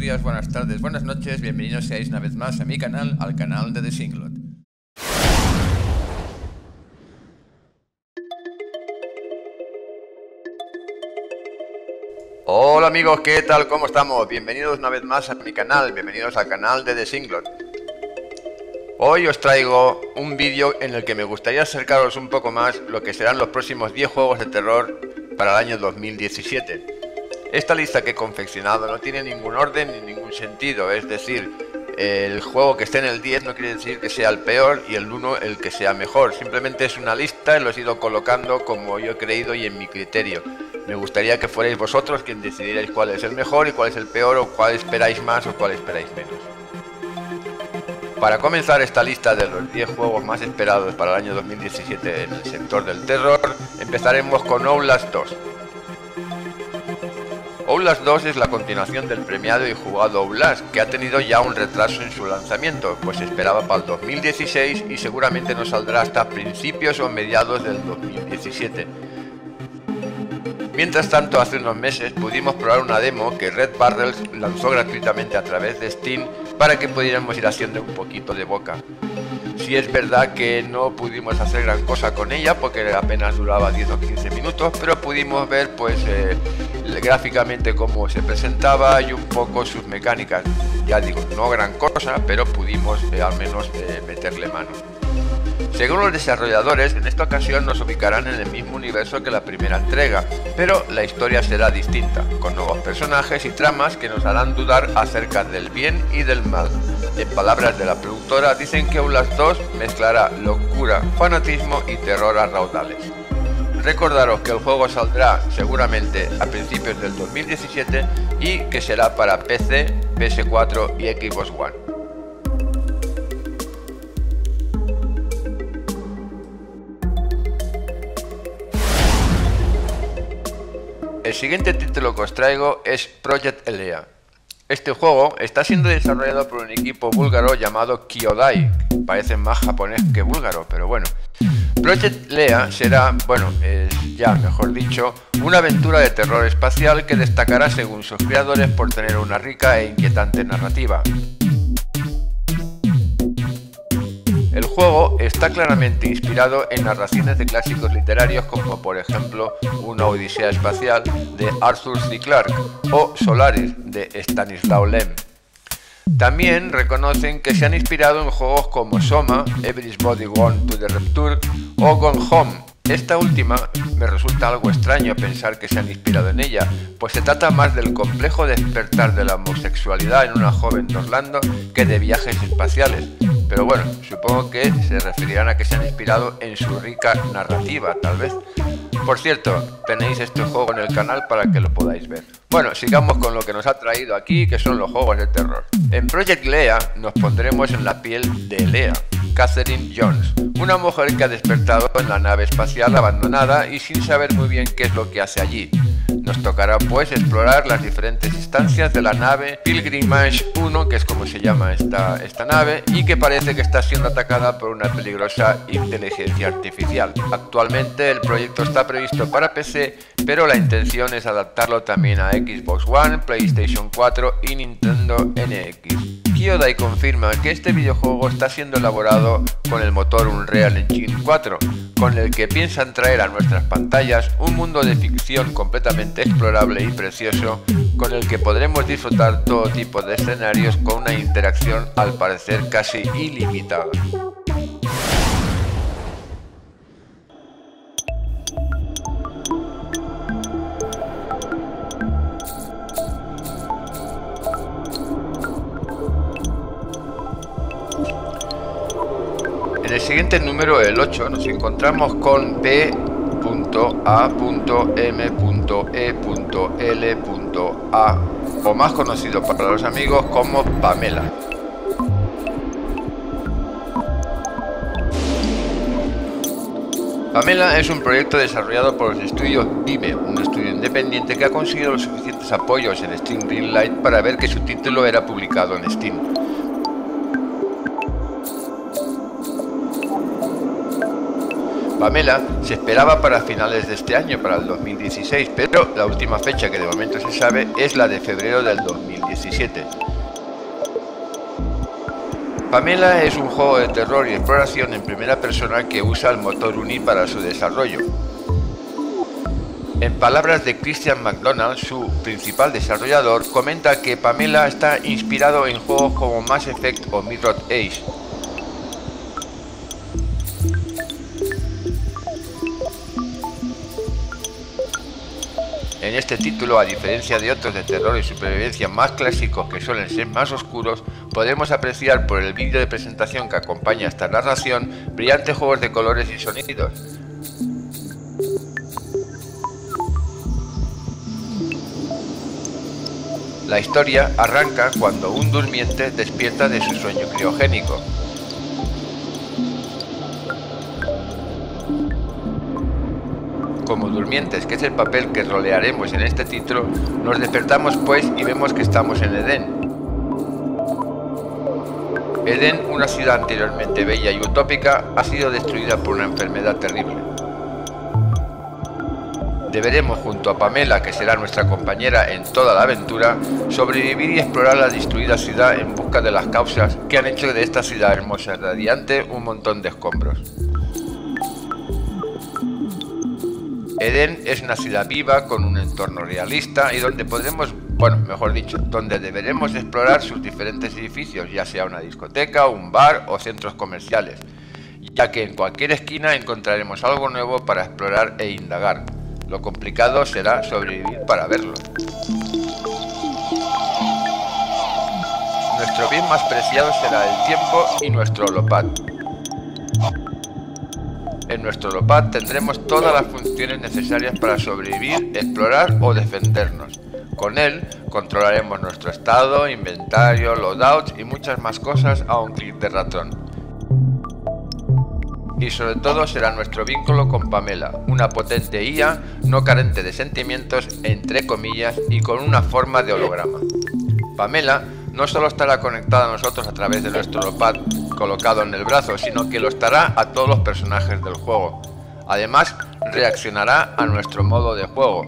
días, buenas tardes, buenas noches, bienvenidos seáis una vez más a mi canal, al canal de The Singlot. Hola amigos, ¿qué tal? ¿Cómo estamos? Bienvenidos una vez más a mi canal, bienvenidos al canal de The Singlot. Hoy os traigo un vídeo en el que me gustaría acercaros un poco más lo que serán los próximos 10 juegos de terror para el año 2017. Esta lista que he confeccionado no tiene ningún orden ni ningún sentido, es decir, el juego que esté en el 10 no quiere decir que sea el peor y el 1 el que sea mejor, simplemente es una lista y los he ido colocando como yo he creído y en mi criterio. Me gustaría que fuerais vosotros quien decidierais cuál es el mejor y cuál es el peor, o cuál esperáis más o cuál esperáis menos. Para comenzar esta lista de los 10 juegos más esperados para el año 2017 en el sector del terror, empezaremos con Outlast 2. Outlast 2 es la continuación del premiado y jugado Outlast, que ha tenido ya un retraso en su lanzamiento, pues se esperaba para el 2016 y seguramente no saldrá hasta principios o mediados del 2017. Mientras tanto, hace unos meses pudimos probar una demo que Red Barrels lanzó gratuitamente a través de Steam para que pudiéramos ir haciendo un poquito de boca. Sí es verdad que no pudimos hacer gran cosa con ella porque apenas duraba 10 o 15 minutos, pero pudimos ver pues gráficamente cómo se presentaba y un poco sus mecánicas. Ya digo, no gran cosa, pero pudimos al menos meterle mano. Según los desarrolladores, en esta ocasión nos ubicarán en el mismo universo que la primera entrega, pero la historia será distinta, con nuevos personajes y tramas que nos harán dudar acerca del bien y del mal. En palabras de la productora, dicen que Outlast 2 mezclará locura, fanatismo y terror a raudales. Recordaros que el juego saldrá seguramente a principios del 2017 y que será para PC, PS4 y Xbox One. El siguiente título que os traigo es Project Elea. Este juego está siendo desarrollado por un equipo búlgaro llamado Kyodai. Parece más japonés que búlgaro, pero bueno. Project Elea será, ya mejor dicho, una aventura de terror espacial que destacará según sus creadores por tener una rica e inquietante narrativa. El juego está claramente inspirado en narraciones de clásicos literarios como por ejemplo Una Odisea Espacial de Arthur C. Clarke o Solaris de Stanislaw Lem. También reconocen que se han inspirado en juegos como Soma, Everybody Gone to the Rapture o Gone Home. Esta última me resulta algo extraño pensar que se han inspirado en ella, pues se trata más del complejo despertar de la homosexualidad en una joven de Orlando que de viajes espaciales. Pero bueno, supongo que se referirán a que se han inspirado en su rica narrativa, tal vez. Por cierto, tenéis este juego en el canal para que lo podáis ver. Bueno, sigamos con lo que nos ha traído aquí, que son los juegos de terror. En Project Lea nos pondremos en la piel de Lea, Catherine Jones, una mujer que ha despertado en la nave espacial abandonada y sin saber muy bien qué es lo que hace allí. Nos tocará pues explorar las diferentes instancias de la nave Pilgrimage 1, que es como se llama esta nave, y que parece que está siendo atacada por una peligrosa inteligencia artificial. Actualmente el proyecto está previsto para PC, pero la intención es adaptarlo también a Xbox One, PlayStation 4 y Nintendo NX. Kyodai confirma que este videojuego está siendo elaborado con el motor Unreal Engine 4, con el que piensan traer a nuestras pantallas un mundo de ficción completamente explorable y precioso, con el que podremos disfrutar todo tipo de escenarios con una interacción al parecer casi ilimitada. En el siguiente número, el 8, nos encontramos con P.A.M.E.L.A, o más conocido para los amigos como Pamela. Pamela es un proyecto desarrollado por los estudios Vive, un estudio independiente que ha conseguido los suficientes apoyos en Steam Greenlight para ver que su título era publicado en Steam. Pamela se esperaba para finales de este año, para el 2016, pero la última fecha que de momento se sabe es la de febrero del 2017. 2017. Pamela es un juego de terror y exploración en primera persona que usa el motor Unity para su desarrollo. En palabras de Christian McDonald, su principal desarrollador, comenta que Pamela está inspirado en juegos como Mass Effect o Mirror Edge. En este título, a diferencia de otros de terror y supervivencia más clásicos que suelen ser más oscuros, podemos apreciar por el vídeo de presentación que acompaña esta narración brillantes juegos de colores y sonidos. La historia arranca cuando un durmiente despierta de su sueño criogénico. Como durmientes, que es el papel que rolearemos en este título, nos despertamos pues y vemos que estamos en Edén. Edén, una ciudad anteriormente bella y utópica, ha sido destruida por una enfermedad terrible. Deberemos, junto a Pamela, que será nuestra compañera en toda la aventura, sobrevivir y explorar la destruida ciudad en busca de las causas que han hecho de esta ciudad hermosa y radiante un montón de escombros. Edén es una ciudad viva con un entorno realista y donde podremos, donde deberemos explorar sus diferentes edificios, ya sea una discoteca, un bar o centros comerciales, ya que en cualquier esquina encontraremos algo nuevo para explorar e indagar. Lo complicado será sobrevivir para verlo. Nuestro bien más preciado será el tiempo y nuestro holopad. En nuestro holopad tendremos todas las funciones necesarias para sobrevivir, explorar o defendernos. Con él controlaremos nuestro estado, inventario, loadouts y muchas más cosas a un clic de ratón. Y sobre todo será nuestro vínculo con Pamela, una potente IA no carente de sentimientos, entre comillas, y con una forma de holograma. Pamela no solo estará conectada a nosotros a través de nuestro holopad colocado en el brazo, sino que lo estará a todos los personajes del juego. Además, reaccionará a nuestro modo de juego.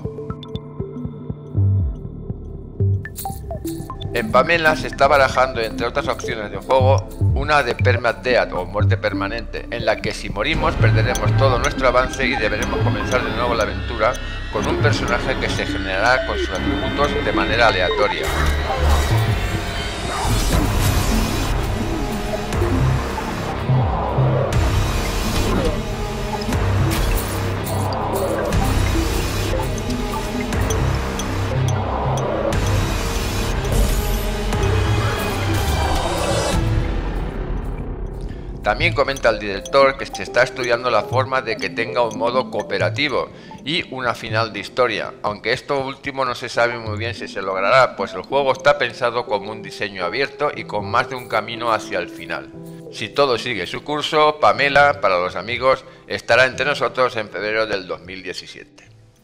En Pamela se está barajando, entre otras opciones de juego, una de Permadeath o muerte permanente, en la que si morimos perderemos todo nuestro avance y deberemos comenzar de nuevo la aventura con un personaje que se generará con sus atributos de manera aleatoria. También comenta el director que se está estudiando la forma de que tenga un modo cooperativo y una final de historia, aunque esto último no se sabe muy bien si se logrará, pues el juego está pensado como un diseño abierto y con más de un camino hacia el final. Si todo sigue su curso, Pamela, para los amigos, estará entre nosotros en febrero del 2017.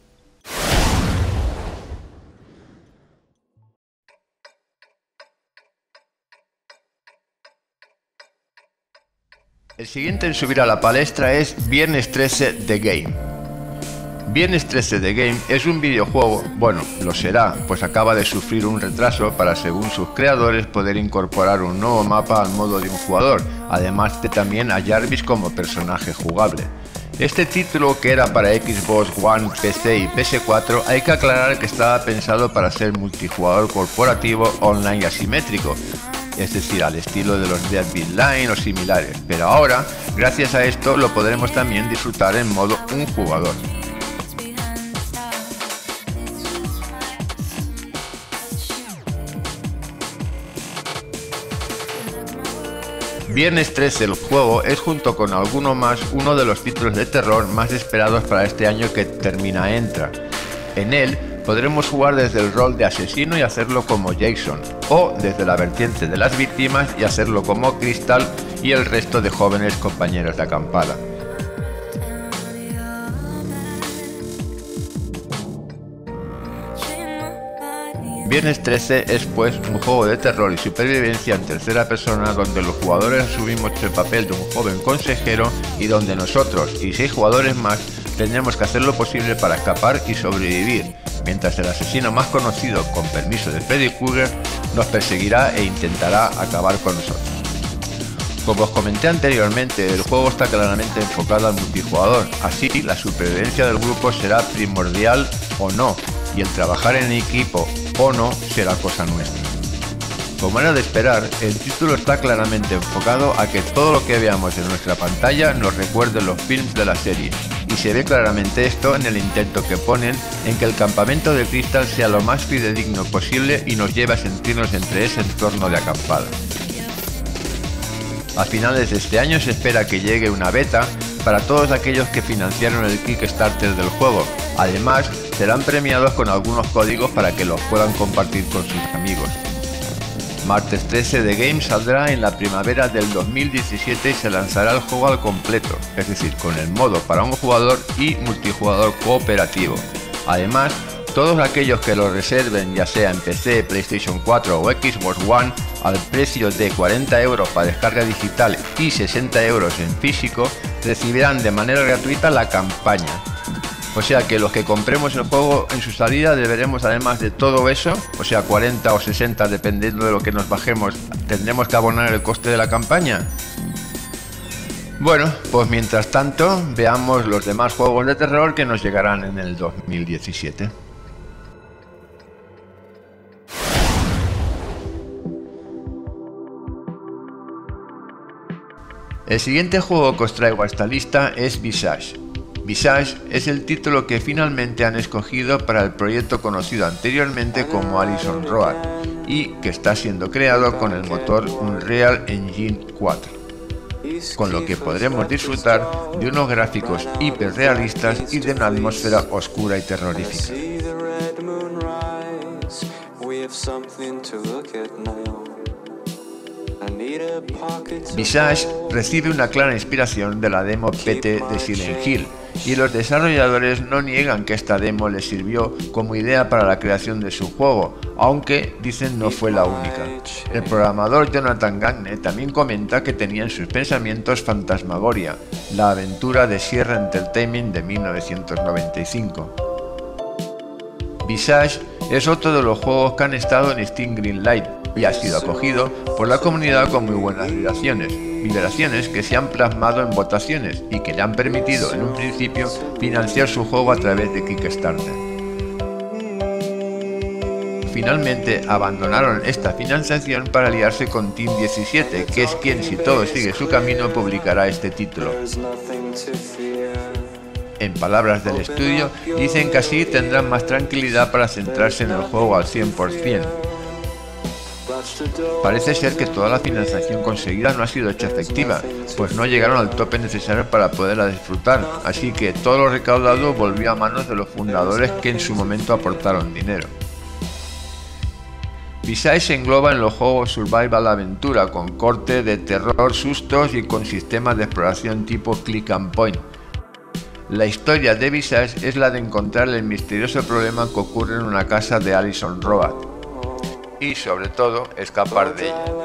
El siguiente en subir a la palestra es Viernes 13 The Game. Viernes 13 The Game es un videojuego, bueno, lo será, pues acaba de sufrir un retraso para, según sus creadores, poder incorporar un nuevo mapa al modo de un jugador, además de también a Jarvis como personaje jugable. Este título, que era para Xbox One, PC y PS4, hay que aclarar que estaba pensado para ser multijugador corporativo online y asimétrico, es decir, al estilo de los Dead by Line o similares, pero ahora, gracias a esto, lo podremos también disfrutar en modo un jugador. Viernes 13 el juego es, junto con alguno más, uno de los títulos de terror más esperados para este año que termina entra. En él podremos jugar desde el rol de asesino y hacerlo como Jason, o desde la vertiente de las víctimas y hacerlo como Crystal y el resto de jóvenes compañeros de acampada. Viernes 13 es pues un juego de terror y supervivencia en tercera persona donde los jugadores asumimos el papel de un joven consejero y donde nosotros y 6 jugadores más tendremos que hacer lo posible para escapar y sobrevivir, mientras el asesino más conocido, con permiso de Freddy Krueger, nos perseguirá e intentará acabar con nosotros. Como os comenté anteriormente, el juego está claramente enfocado al multijugador, así la supervivencia del grupo será primordial o no, y el trabajar en equipo o no será cosa nuestra. Como era de esperar, el título está claramente enfocado a que todo lo que veamos en nuestra pantalla nos recuerde los films de la serie, y se ve claramente esto en el intento que ponen en que el campamento de Crystal sea lo más fidedigno posible y nos lleve a sentirnos entre ese entorno de acampada. A finales de este año se espera que llegue una beta para todos aquellos que financiaron el Kickstarter del juego. Además, serán premiados con algunos códigos para que los puedan compartir con sus amigos. Martes 13 The Game saldrá en la primavera del 2017 y se lanzará el juego al completo, es decir, con el modo para un jugador y multijugador cooperativo. Además, todos aquellos que lo reserven, ya sea en PC, PlayStation 4 o Xbox One, al precio de 40 € para descarga digital y 60 € en físico, recibirán de manera gratuita la campaña. O sea que los que compremos el juego en su salida deberemos, además de todo eso, o sea 40 o 60 dependiendo de lo que nos bajemos, tendremos que abonar el coste de la campaña. Bueno, pues mientras tanto veamos los demás juegos de terror que nos llegarán en el 2017. El siguiente juego que os traigo a esta lista es Visage. Visage es el título que finalmente han escogido para el proyecto conocido anteriormente como Allison Road y que está siendo creado con el motor Unreal Engine 4, con lo que podremos disfrutar de unos gráficos hiperrealistas y de una atmósfera oscura y terrorífica. Visage recibe una clara inspiración de la demo PT de Silent Hill, y los desarrolladores no niegan que esta demo les sirvió como idea para la creación de su juego, aunque dicen no fue la única. El programador Jonathan Gagne también comenta que tenía en sus pensamientos Phantasmagoria, la aventura de Sierra Entertainment de 1995. Visage es otro de los juegos que han estado en Steam Greenlight y ha sido acogido por la comunidad con muy buenas vibraciones que se han plasmado en votaciones y que le han permitido en un principio financiar su juego a través de Kickstarter. Finalmente abandonaron esta financiación para aliarse con Team 17, que es quien, si todo sigue su camino, publicará este título. En palabras del estudio, dicen que así tendrán más tranquilidad para centrarse en el juego al 100%. Parece ser que toda la financiación conseguida no ha sido hecha efectiva, pues no llegaron al tope necesario para poderla disfrutar, así que todo lo recaudado volvió a manos de los fundadores que en su momento aportaron dinero. Visage se engloba en los juegos Survival Aventura, con corte de terror, sustos y con sistemas de exploración tipo Click and Point. La historia de Visage es la de encontrar el misterioso problema que ocurre en una casa de Allison Road y, sobre todo, escapar de ella.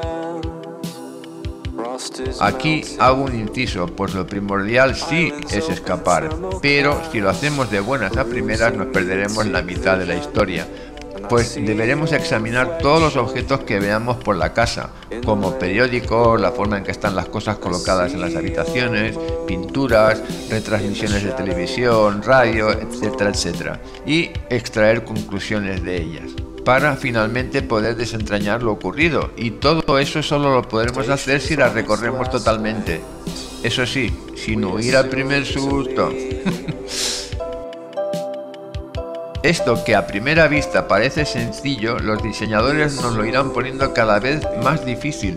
Aquí hago un inciso, pues lo primordial sí es escapar, pero si lo hacemos de buenas a primeras nos perderemos la mitad de la historia, pues deberemos examinar todos los objetos que veamos por la casa, como periódicos, la forma en que están las cosas colocadas en las habitaciones, pinturas, retransmisiones de televisión, radio, etcétera, etcétera, y extraer conclusiones de ellas, para finalmente poder desentrañar lo ocurrido, y todo eso solo lo podremos hacer si la recorremos totalmente. Eso sí, sin huir al primer susto. Esto, que a primera vista parece sencillo, los diseñadores nos lo irán poniendo cada vez más difícil.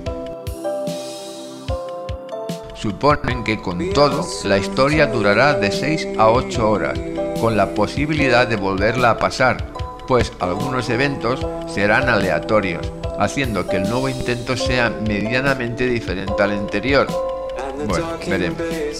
Suponen que con todo, la historia durará de 6 a 8 horas, con la posibilidad de volverla a pasar, pues algunos eventos serán aleatorios, haciendo que el nuevo intento sea medianamente diferente al anterior. Bueno, veremos.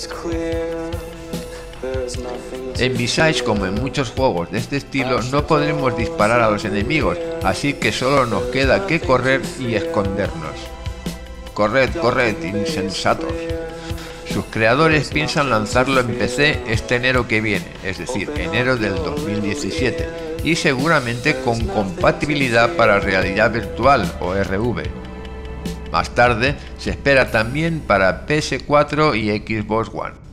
En Visage, como en muchos juegos de este estilo, no podremos disparar a los enemigos, así que solo nos queda que correr y escondernos. Corred, corred, insensatos. Sus creadores piensan lanzarlo en PC este enero que viene, es decir, enero del 2017, y seguramente con compatibilidad para realidad virtual o RV. Más tarde se espera también para PS4 y Xbox One.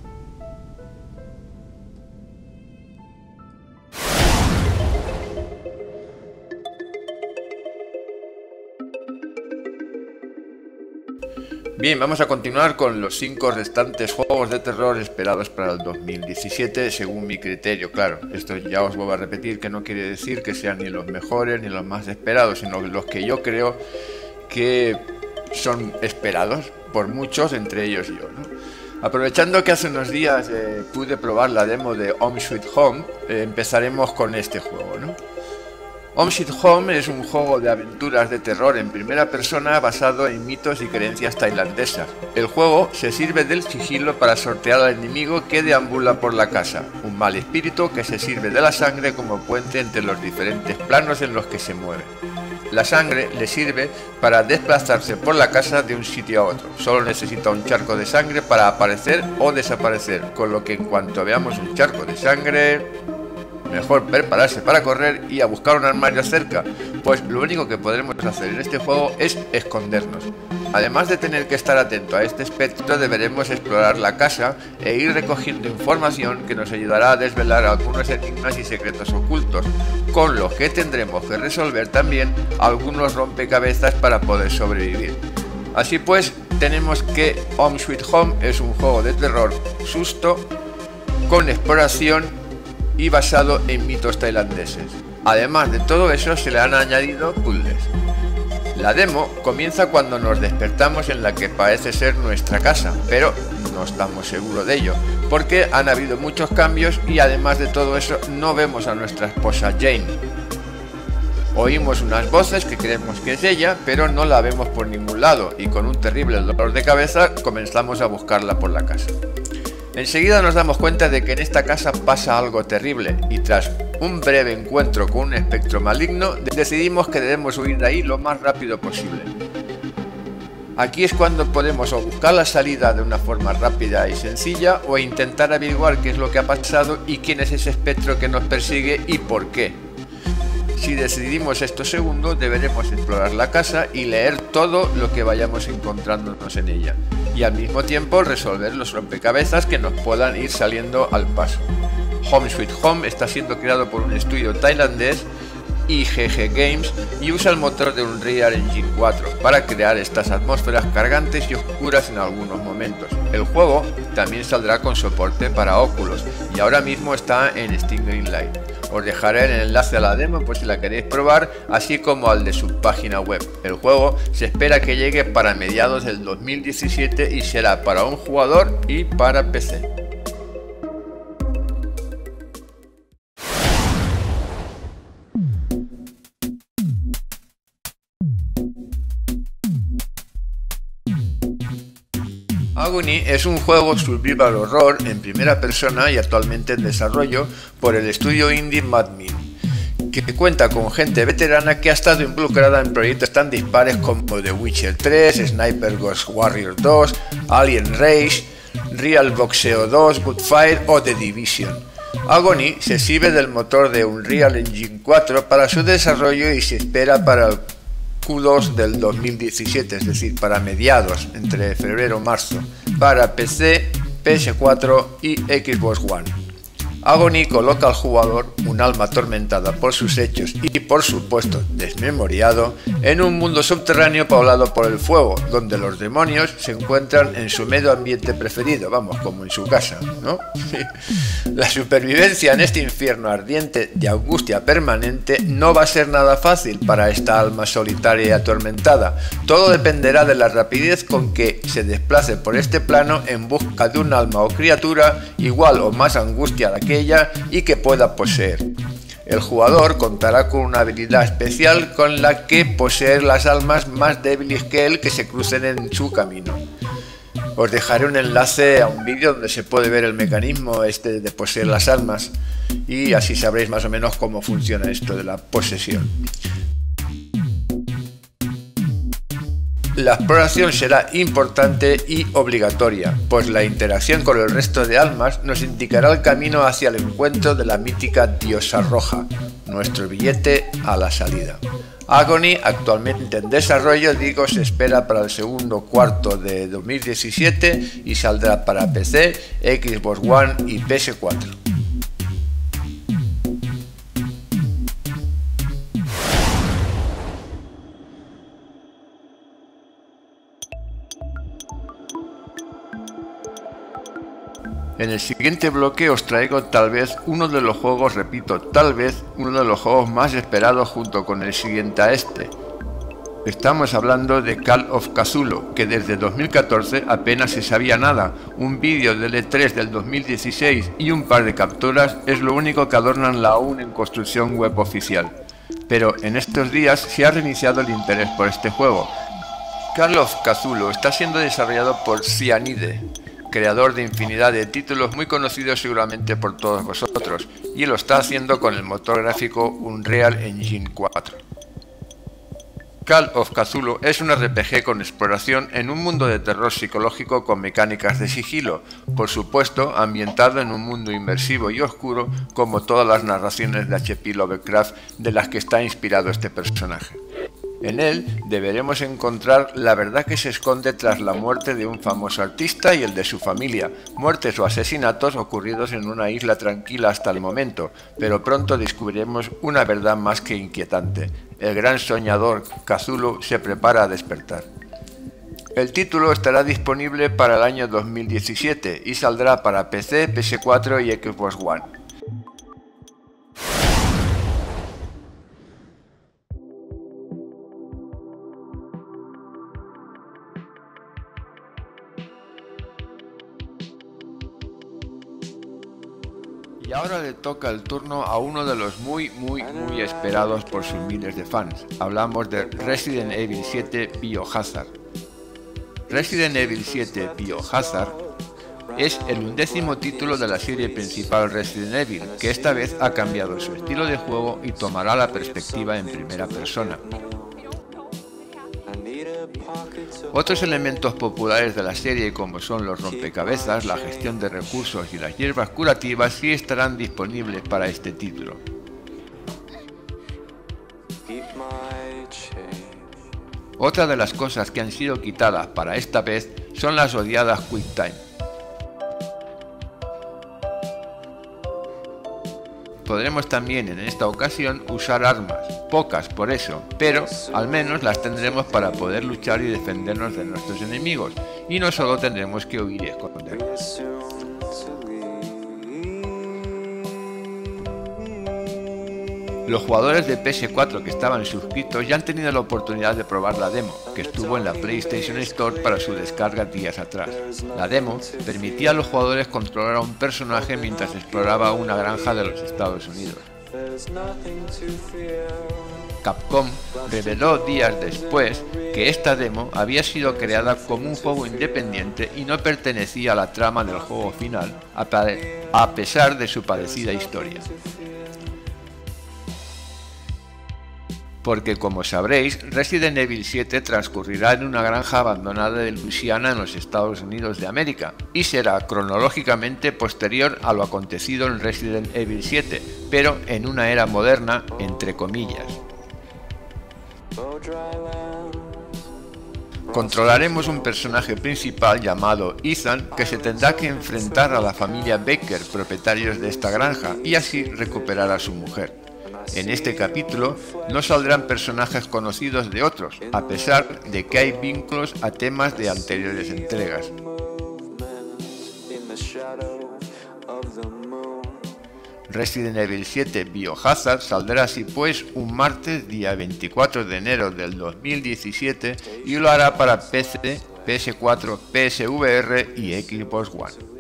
Bien, vamos a continuar con los 5 restantes juegos de terror esperados para el 2017, según mi criterio. Claro, esto ya os vuelvo a repetir que no quiere decir que sean ni los mejores ni los más esperados, sino los que yo creo que son esperados por muchos, entre ellos yo, ¿no? Aprovechando que hace unos días pude probar la demo de Home Sweet Home, empezaremos con este juego, ¿no? Home Sweet Home es un juego de aventuras de terror en primera persona basado en mitos y creencias tailandesas. El juego se sirve del sigilo para sortear al enemigo que deambula por la casa, un mal espíritu que se sirve de la sangre como puente entre los diferentes planos en los que se mueve. La sangre le sirve para desplazarse por la casa de un sitio a otro. Solo necesita un charco de sangre para aparecer o desaparecer, con lo que en cuanto veamos un charco de sangre, mejor prepararse para correr y a buscar un armario cerca, pues lo único que podremos hacer en este juego es escondernos. Además de tener que estar atento a este espectro, deberemos explorar la casa e ir recogiendo información que nos ayudará a desvelar algunos enigmas y secretos ocultos, con los que tendremos que resolver también algunos rompecabezas para poder sobrevivir. Así pues, tenemos que Home Sweet Home es un juego de terror susto, con exploración y basado en mitos tailandeses. Además de todo eso, se le han añadido puzzles. La demo comienza cuando nos despertamos en la que parece ser nuestra casa, pero no estamos seguros de ello, porque han habido muchos cambios y además de todo eso no vemos a nuestra esposa Jane. Oímos unas voces que creemos que es ella, pero no la vemos por ningún lado y con un terrible dolor de cabeza comenzamos a buscarla por la casa. Enseguida nos damos cuenta de que en esta casa pasa algo terrible y tras un breve encuentro con un espectro maligno decidimos que debemos huir de ahí lo más rápido posible. Aquí es cuando podemos o buscar la salida de una forma rápida y sencilla o intentar averiguar qué es lo que ha pasado y quién es ese espectro que nos persigue y por qué. Si decidimos esto segundo, deberemos explorar la casa y leer todo lo que vayamos encontrándonos en ella, y al mismo tiempo resolver los rompecabezas que nos puedan ir saliendo al paso. Home Sweet Home está siendo creado por un estudio tailandés, IGG Games, y usa el motor de Unreal Engine 4 para crear estas atmósferas cargantes y oscuras en algunos momentos. El juego también saldrá con soporte para Oculus y ahora mismo está en Steam Greenlight. Os dejaré el enlace a la demo por si la queréis probar, así como al de su página web. El juego se espera que llegue para mediados del 2017 y será para un jugador y para PC. Agony es un juego survival horror en primera persona y actualmente en desarrollo por el estudio indie Madmin, que cuenta con gente veterana que ha estado involucrada en proyectos tan dispares como The Witcher 3, Sniper Ghost Warrior 2, Alien Rage, Real Boxeo 2, Goodfire o The Division. Agony se sirve del motor de Unreal Engine 4 para su desarrollo y se espera para el Q2 del 2017, es decir, para mediados, entre febrero y marzo, para PC, PS4 y Xbox One. Agony coloca al jugador, un alma atormentada por sus hechos y por supuesto desmemoriado, en un mundo subterráneo poblado por el fuego, donde los demonios se encuentran en su medio ambiente preferido, vamos, como en su casa, ¿no? La supervivencia en este infierno ardiente de angustia permanente no va a ser nada fácil para esta alma solitaria y atormentada. Todo dependerá de la rapidez con que se desplace por este plano en busca de un alma o criatura igual o más angustiada que ella y que pueda poseer. El jugador contará con una habilidad especial con la que poseer las almas más débiles que él que se crucen en su camino. Os dejaré un enlace a un vídeo donde se puede ver el mecanismo este de poseer las almas y así sabréis más o menos cómo funciona esto de la posesión. La exploración será importante y obligatoria, pues la interacción con el resto de almas nos indicará el camino hacia el encuentro de la mítica diosa roja, nuestro billete a la salida. Agony, actualmente en desarrollo, se espera para el segundo cuarto de 2017 y saldrá para PC, Xbox One y PS4. En el siguiente bloque os traigo tal vez uno de los juegos, repito, tal vez uno de los juegos más esperados junto con el siguiente a este. Estamos hablando de Call of Cthulhu, que desde 2014 apenas se sabía nada. Un vídeo del E3 del 2016 y un par de capturas es lo único que adornan la aún en construcción web oficial. Pero en estos días se ha reiniciado el interés por este juego. Call of Cthulhu está siendo desarrollado por Cyanide, creador de infinidad de títulos muy conocidos seguramente por todos vosotros, y lo está haciendo con el motor gráfico Unreal Engine 4. Call of Cthulhu es un RPG con exploración en un mundo de terror psicológico con mecánicas de sigilo, por supuesto ambientado en un mundo inmersivo y oscuro como todas las narraciones de H.P. Lovecraft de las que está inspirado este personaje. En él deberemos encontrar la verdad que se esconde tras la muerte de un famoso artista y el de su familia, muertes o asesinatos ocurridos en una isla tranquila hasta el momento, pero pronto descubriremos una verdad más que inquietante. El gran soñador Cthulhu se prepara a despertar. El título estará disponible para el año 2017 y saldrá para PC, PS4 y Xbox One. Y ahora le toca el turno a uno de los muy esperados por sus miles de fans. Hablamos de Resident Evil 7 Biohazard. Resident Evil 7 Biohazard es el 11º título de la serie principal Resident Evil, que esta vez ha cambiado su estilo de juego y tomará la perspectiva en primera persona. Otros elementos populares de la serie, como son los rompecabezas, la gestión de recursos y las hierbas curativas, sí estarán disponibles para este título. Otra de las cosas que han sido quitadas para esta vez son las odiadas Quick Time. Podremos también en esta ocasión usar armas, pocas por eso, pero al menos las tendremos para poder luchar y defendernos de nuestros enemigos, y no solo tendremos que huir y escondernos. Los jugadores de PS4 que estaban suscritos ya han tenido la oportunidad de probar la demo, que estuvo en la PlayStation Store para su descarga días atrás. La demo permitía a los jugadores controlar a un personaje mientras exploraba una granja de los Estados Unidos. Capcom reveló días después que esta demo había sido creada como un juego independiente y no pertenecía a la trama del juego final, a pesar de su parecida historia. Porque, como sabréis, Resident Evil 7 transcurrirá en una granja abandonada de Luisiana en los Estados Unidos de América y será cronológicamente posterior a lo acontecido en Resident Evil 7, pero en una era moderna, entre comillas. Controlaremos un personaje principal llamado Ethan que se tendrá que enfrentar a la familia Baker, propietarios de esta granja, y así recuperar a su mujer. En este capítulo no saldrán personajes conocidos de otros, a pesar de que hay vínculos a temas de anteriores entregas. Resident Evil 7 Biohazard saldrá así pues un martes día 24 de enero del 2017 y lo hará para PC, PS4, PSVR y Xbox One.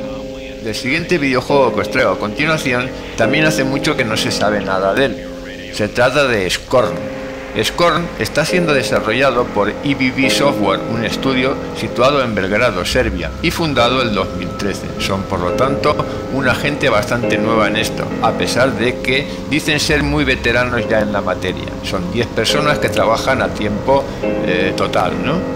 Del siguiente videojuego que os traigo a continuación, también hace mucho que no se sabe nada de él. Se trata de Scorn. Scorn está siendo desarrollado por EBB Software, un estudio situado en Belgrado, Serbia, y fundado en 2013. Son, por lo tanto, una gente bastante nueva en esto, a pesar de que dicen ser muy veteranos ya en la materia. Son 10 personas que trabajan a tiempo total, ¿no?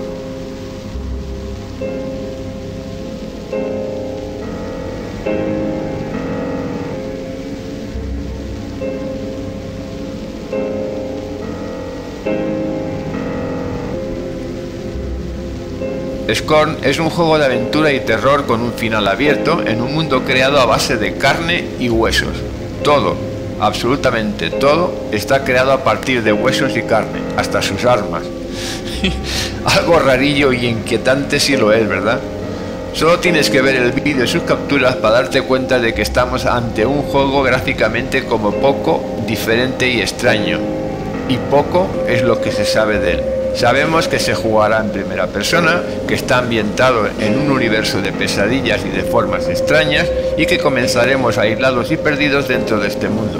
Scorn es un juego de aventura y terror con un final abierto en un mundo creado a base de carne y huesos. Todo, absolutamente todo, está creado a partir de huesos y carne, hasta sus armas. Algo rarillo y inquietante si lo es, ¿verdad? Solo tienes que ver el vídeo y sus capturas para darte cuenta de que estamos ante un juego gráficamente como poco diferente y extraño. Y poco es lo que se sabe de él. Sabemos que se jugará en primera persona, que está ambientado en un universo de pesadillas y de formas extrañas y que comenzaremos aislados y perdidos dentro de este mundo.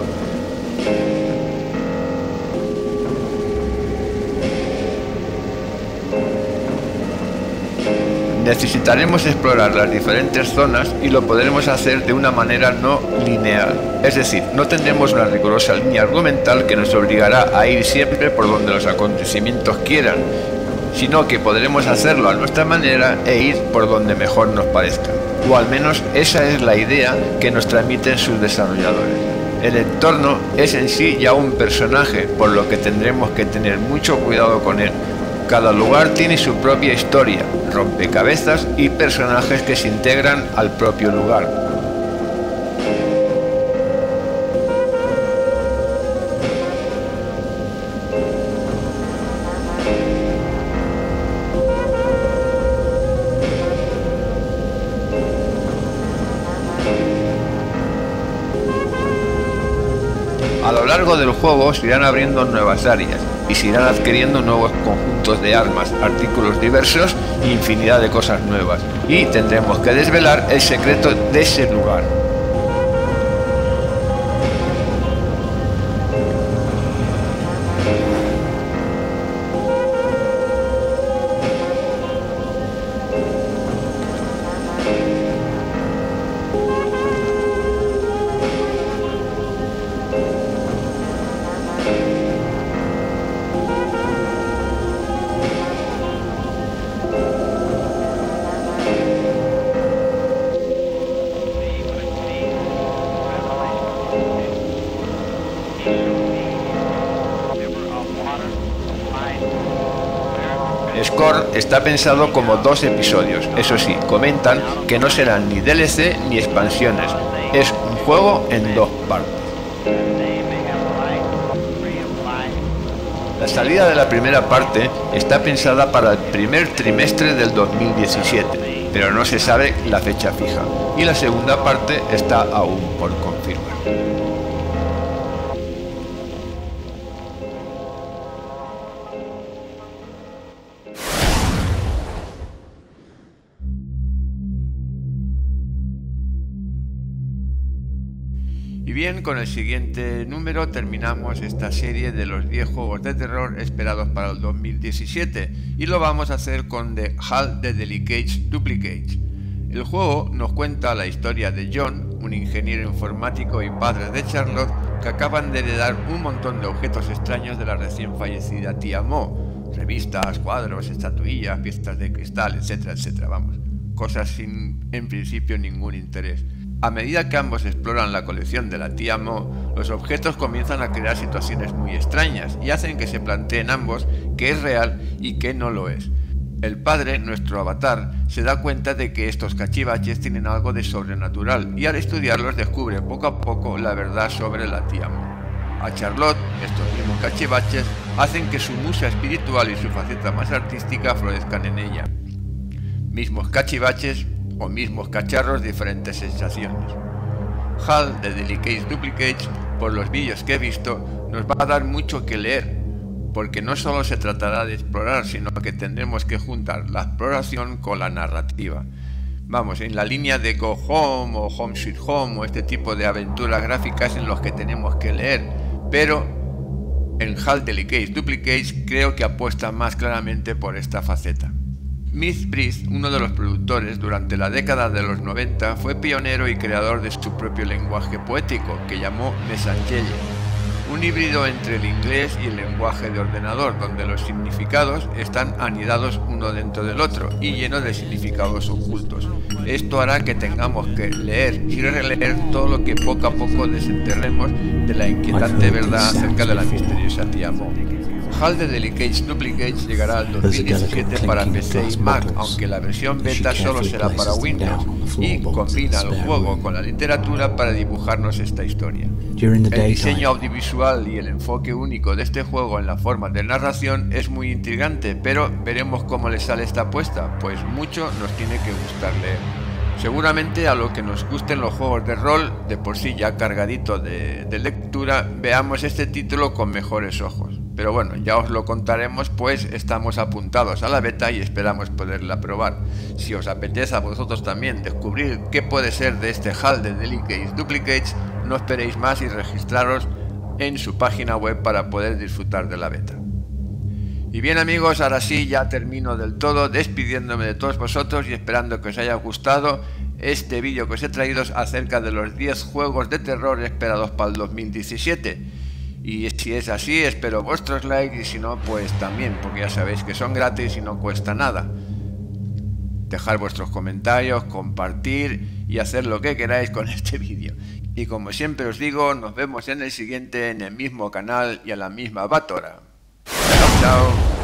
Necesitaremos explorar las diferentes zonas y lo podremos hacer de una manera no lineal, es decir, no tendremos una rigurosa línea argumental que nos obligará a ir siempre por donde los acontecimientos quieran, sino que podremos hacerlo a nuestra manera e ir por donde mejor nos parezca, o al menos esa es la idea que nos transmiten sus desarrolladores. El entorno es en sí ya un personaje, por lo que tendremos que tener mucho cuidado con él. Cada lugar tiene su propia historia, rompecabezas y personajes que se integran al propio lugar. A lo largo del juego se irán abriendo nuevas áreas y se irán adquiriendo nuevos conjuntos de armas, artículos diversos e infinidad de cosas nuevas, y tendremos que desvelar el secreto de ese lugar. Scorn está pensado como 2 episodios, eso sí, comentan que no serán ni DLC ni expansiones, es un juego en 2 partes. La salida de la primera parte está pensada para el primer trimestre del 2017, pero no se sabe la fecha fija, y la segunda parte está aún por confirmar. Y bien, con el siguiente número terminamos esta serie de los 10 juegos de terror esperados para el 2017 y lo vamos a hacer con The HAL The Delicates Duplicates. El juego nos cuenta la historia de John, un ingeniero informático y padre de Charlotte, que acaban de heredar un montón de objetos extraños de la recién fallecida tía Mo, revistas, cuadros, estatuillas, piezas de cristal, etcétera, etcétera, vamos, cosas sin en principio ningún interés. A medida que ambos exploran la colección de la tía Mo, los objetos comienzan a crear situaciones muy extrañas y hacen que se planteen ambos qué es real y qué no lo es. El padre, nuestro avatar, se da cuenta de que estos cachivaches tienen algo de sobrenatural y al estudiarlos descubre poco a poco la verdad sobre la tía Mo. A Charlotte, estos mismos cachivaches hacen que su musa espiritual y su faceta más artística florezcan en ella. Mismos cachivaches o mismos cacharros, diferentes sensaciones. HAL The Delicates Duplicates, por los vídeos que he visto, nos va a dar mucho que leer, porque no solo se tratará de explorar, sino que tendremos que juntar la exploración con la narrativa. Vamos, en la línea de Go Home o Home Sweet Home o este tipo de aventuras gráficas en los que tenemos que leer, pero en HAL Delicates Duplicates creo que apuesta más claramente por esta faceta. Myth Breeze, uno de los productores, durante la década de los 90 fue pionero y creador de su propio lenguaje poético, que llamó Messangelle, un híbrido entre el inglés y el lenguaje de ordenador, donde los significados están anidados uno dentro del otro y llenos de significados ocultos. Esto hará que tengamos que leer y releer todo lo que poco a poco desenterremos de la inquietante verdad acerca de la misteriosa tía Mo. HAL Delicates Duplicates llegará al 2017 para PC y Mac, aunque la versión beta solo será para Windows, y combina el juego con la literatura para dibujarnos esta historia. El diseño audiovisual y el enfoque único de este juego en la forma de narración es muy intrigante, pero veremos cómo le sale esta apuesta, pues mucho nos tiene que gustar leer. Seguramente a los que nos gusten los juegos de rol, de por sí ya cargadito de lectura, veamos este título con mejores ojos. Pero bueno, ya os lo contaremos, pues estamos apuntados a la beta y esperamos poderla probar. Si os apetece a vosotros también descubrir qué puede ser de este HAL Delicates Duplicates, no esperéis más y registraros en su página web para poder disfrutar de la beta. Y bien amigos, ahora sí ya termino del todo despidiéndome de todos vosotros y esperando que os haya gustado este vídeo que os he traído acerca de los 10 juegos de terror esperados para el 2017. Y si es así, espero vuestros likes y si no, pues también, porque ya sabéis que son gratis y no cuesta nada. Dejar vuestros comentarios, compartir y hacer lo que queráis con este vídeo. Y como siempre os digo, nos vemos en el siguiente, en el mismo canal y a la misma hora. Chao, chao.